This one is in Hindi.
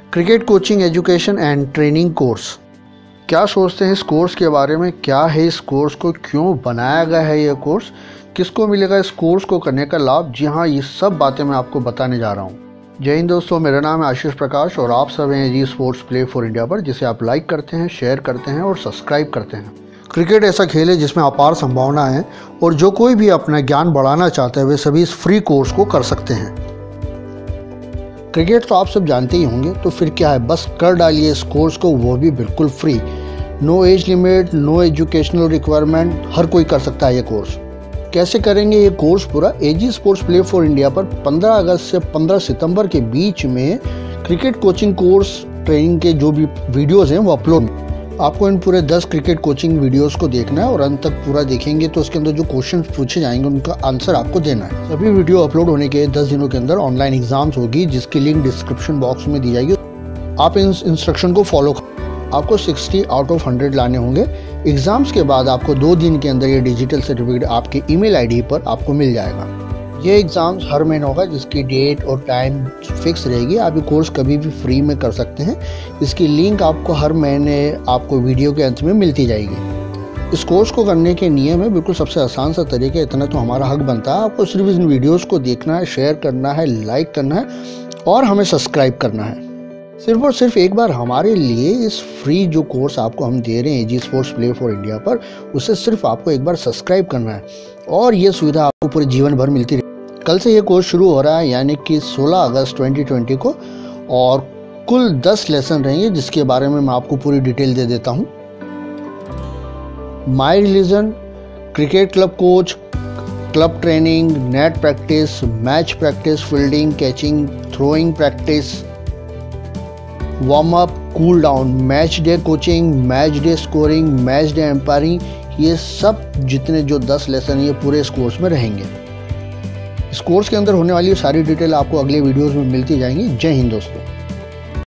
Cricket coaching education and training course. क्या सोचते हैं इस कोर्स के बारे में? क्या है इस कोर्स को, क्यों बनाया गया है ये कोर्स, किसको मिलेगा इस कोर्स को करने का लाभ? जी हाँ, ये सब बातें मैं आपको बताने जा रहा हूँ। जय हिंद दोस्तों, मेरा नाम है आशीष प्रकाश और आप सब हैं जी स्पोर्ट्स प्ले फॉर इंडिया पर, जिसे आप लाइक करते हैं, शेयर करते हैं और सब्सक्राइब करते हैं। क्रिकेट ऐसा खेल है जिसमें अपार संभावना है और जो कोई भी अपना ज्ञान बढ़ाना चाहता है वे सभी इस फ्री कोर्स को कर सकते हैं। क्रिकेट तो आप सब जानते ही होंगे, तो फिर क्या है, बस कर डालिए इस कोर्स को, वो भी बिल्कुल free. No age limit, no educational requirement, हर कोई कर सकता है ये कोर्स। कैसे करेंगे ये कोर्स पूरा? एजी स्पोर्ट्स प्ले फॉर इंडिया पर 15 अगस्त से 15 सितंबर के बीच में क्रिकेट कोचिंग कोर्स ट्रेनिंग के जो भी वीडियोस हैं वो अपलोड। आपको इन पूरे 10 क्रिकेट कोचिंग वीडियोस को देखना है और अंत तक पूरा देखेंगे तो उसके अंदर जो क्वेश्चन पूछे जाएंगे उनका आंसर आपको देना है। सभी वीडियो अपलोड होने के 10 दिनों के अंदर ऑनलाइन एग्जाम्स होगी, जिसकी लिंक डिस्क्रिप्शन बॉक्स में दी जाएगी। आप इन इंस्ट्रक्शन को फॉलो करें। आपको 60 आउट ऑफ 100 लाने होंगे। एग्जाम्स के बाद आपको 2 दिन के अंदर ये डिजिटल सर्टिफिकेट आपके ईमेल आईडी पर आपको मिल जाएगा। ये एग्ज़ाम्स हर महीने होगा, जिसकी डेट और टाइम फिक्स रहेगी। आप ये कोर्स कभी भी फ्री में कर सकते हैं। इसकी लिंक आपको हर महीने आपको वीडियो के अंत में मिलती जाएगी। इस कोर्स को करने के नियम है बिल्कुल सबसे आसान सा तरीका, इतना तो हमारा हक बनता है। आपको सिर्फ इन वीडियोस को देखना है, शेयर करना है, लाइक करना है और हमें सब्सक्राइब करना है। सिर्फ और सिर्फ एक बार हमारे लिए इस फ्री जो कोर्स आपको हम दे रहे हैं जी स्पोर्ट्स प्ले फॉर इंडिया पर, उसे सिर्फ आपको एक बार सब्सक्राइब करना है और ये सुविधा आपको पूरे जीवन भर मिलती रहेगी। कल से ये कोर्स शुरू हो रहा है, यानी कि 16 अगस्त 2020 को, और कुल 10 लेसन रहेंगे, जिसके बारे में मैं आपको पूरी डिटेल दे देता हूँ। My religion, cricket club coach, club training, net practice, match practice, fielding, catching, throwing practice, warm up, cool down, match day coaching, match day scoring, match day umpiring, ये सब जितने जो 10 लेसन ये पूरे इस कोर्स में रहेंगे। इस कोर्स के अंदर होने वाली सारी डिटेल आपको अगले वीडियोस में मिलती जाएंगी। जय हिंद दोस्तों।